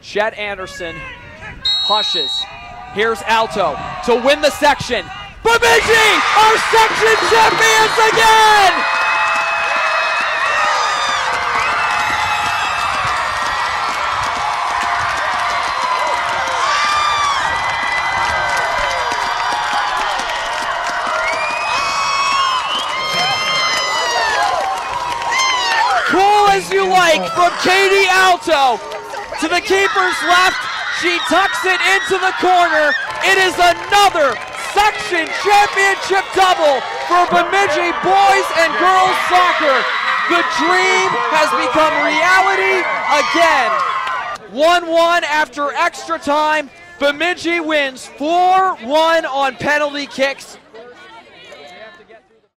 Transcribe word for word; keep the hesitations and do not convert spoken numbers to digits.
Chet Anderson hushes. Here's Alto to win the section. Bemidji are section champions again! Cool as you like from Katie Alto to the keeper's left. She tucks it into the corner. It is another section championship double for Bemidji boys and girls soccer. The dream has become reality again. one one after extra time. Bemidji wins four one on penalty kicks.